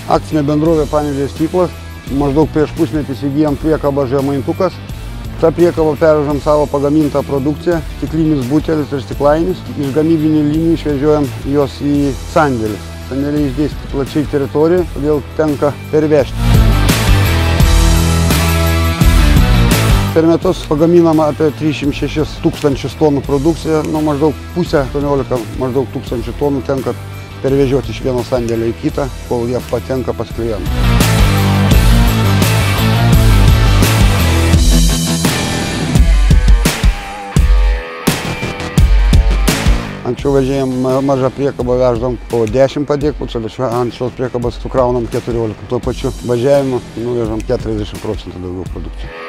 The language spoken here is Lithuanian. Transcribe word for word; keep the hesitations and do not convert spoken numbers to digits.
Akcinė bendrovė Panevėžio stiklas. Maždaug prieš pusmetį įsigijom priekabą Žemaintukas. Ta priekaba pervežam savo pagamintą produkciją, stiklinis butelis ir stiklainis. Iš gamybinių linijų išvežiojam juos į sandėlį. Sandėliai išdėstyti plačiai teritorijoje, todėl tenka pervežti. Per metus pagaminama apie trisdešimt šešis tūkstančius tonų produkciją, nu maždaug pusę, aštuoniolika maždaug tūkstančių tonų tenka pervežioti iš vieno sandėlio į kitą, kol jie patenka pas klientą. Anksčiau vežėjom mažą priekabą veždom po dešimt padėklų, čia ant šios priekabos sukraunam keturiolika. Tuo pačiu važiavimu nuvežam keturiasdešimt procentų daugiau produkcijų.